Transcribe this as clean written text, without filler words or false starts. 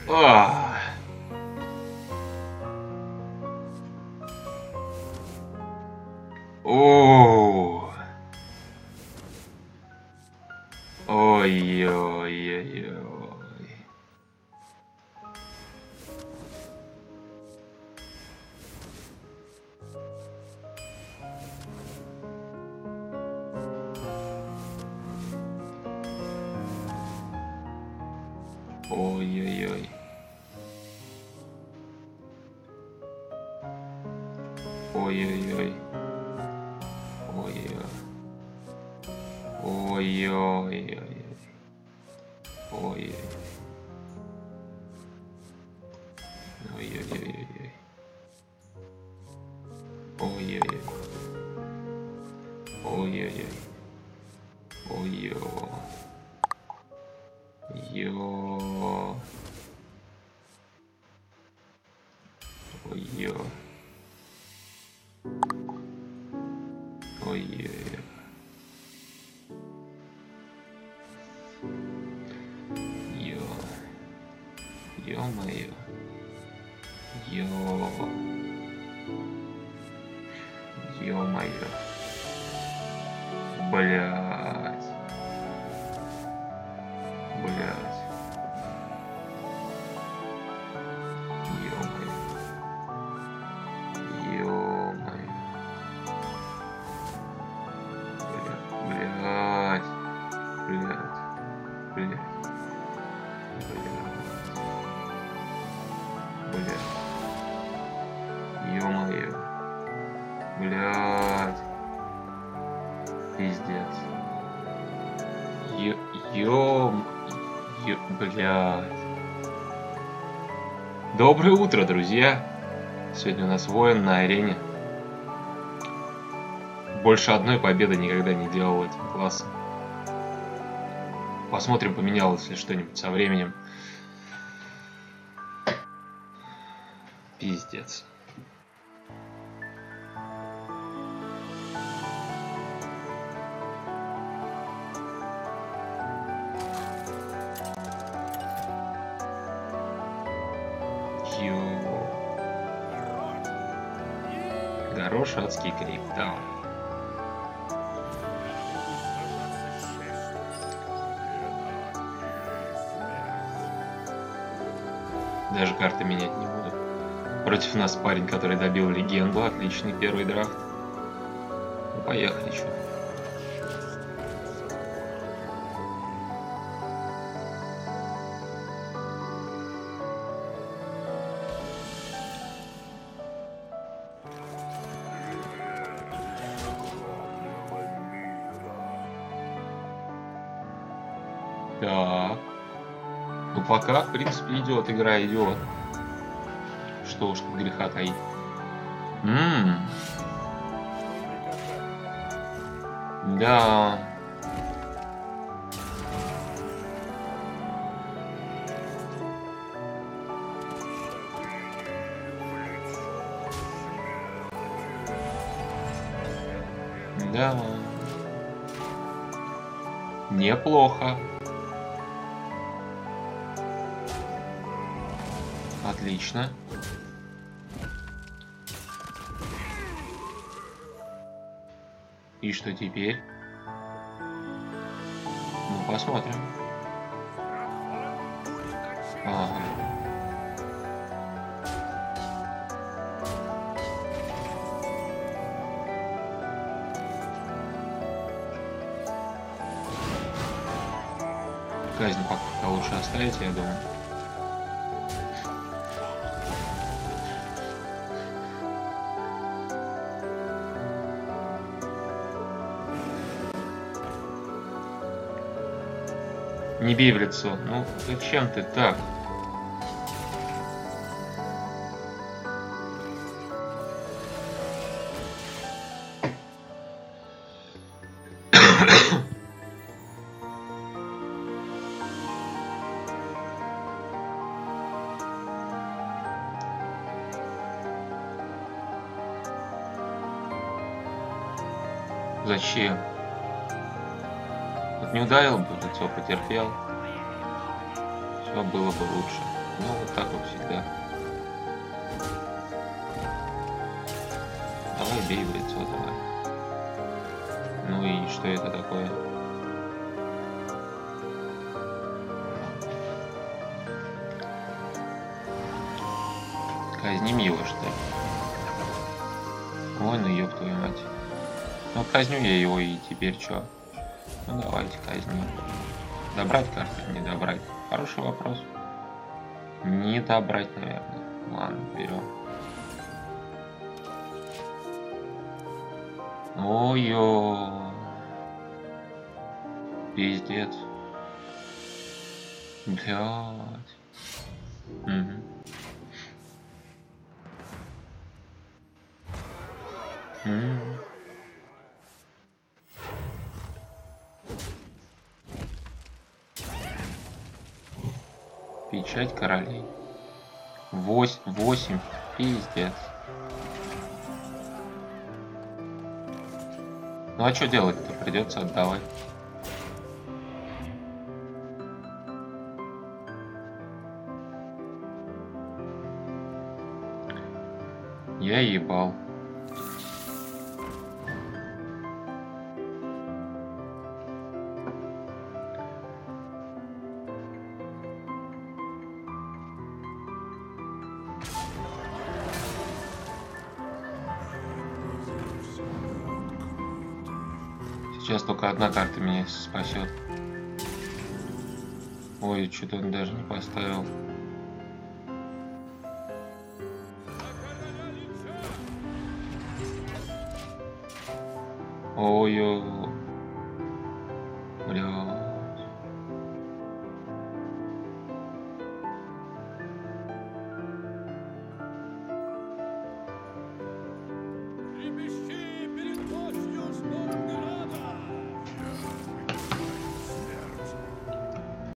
А. О. Ой-ой-ой-ой. Ой-ой-ой. Ой-ой-ой. Ой-ой. Ой-ой-ой. Ой-ой. Ой-ой-ой-ой. Ой-ой-ой. Ой-ой-ой. Ой-ой. Ё. Ой-ё. Ой-ё. Ё. Ё-моё. Ё. Ё-моё. Блядь. Блядь. Ё-моё. Ё-моё. Блядь. Блядь. Блядь. Блядь. Ё-моё. Блядь. Пиздец. Блядь. Доброе утро, друзья. Сегодня у нас воин на арене. Больше одной победы никогда не делал этим классом. Посмотрим, поменялось ли что-нибудь со временем. Пиздец. Горош адский крик, да. Даже карты менять не буду. Против нас парень, который добил легенду. Отличный первый драфт. Ну, поехали, чё. Так. Ну пока, в принципе, идет, игра идет. Что уж тут греха таить. Да. Да. Неплохо. Отлично. И что теперь? Ну, посмотрим. Ага. Казнь пока лучше оставить, я думаю. Не бей в лицо. Ну, зачем ты так? Зачем? Вот не ударил бы в лицо, потерпел. Все было бы лучше. Ну, вот так вот всегда. Давай бей в лицо, давай. Ну и что это такое? Казним его, что ли? Ой, ну ёб твою мать. Ну, казню я его, и теперь чё? Ну, давайте казним. Добрать карты? Не добрать. Хороший вопрос. Не добрать, наверное. Ладно, берем. Ой-ё. Пиздец. Блядь. Угу. Печать королей. 8. Пиздец. Ну а что делать-то? Придется отдавать. Я ебал. Сейчас только одна карта меня спасет. Ой, что-то он даже не поставил. Ой-ой. Блядь.